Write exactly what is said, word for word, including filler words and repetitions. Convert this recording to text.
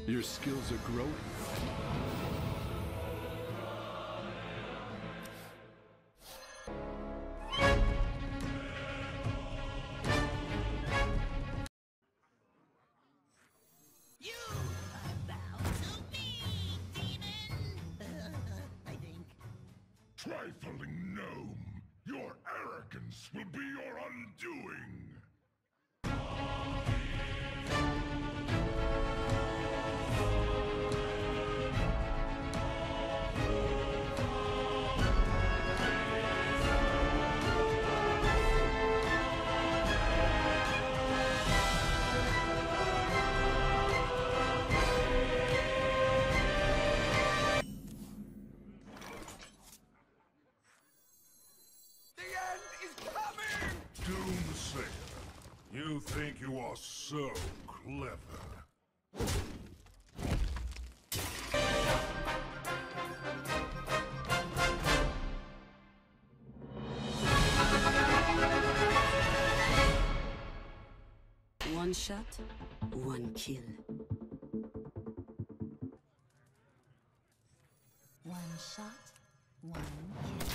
Your skills are growing. You are bound to me, demon! I think. Trifling gnome! Your arrogance will be your undoing! Doomsayer, you think you are so clever. One shot, one kill. One shot, one kill.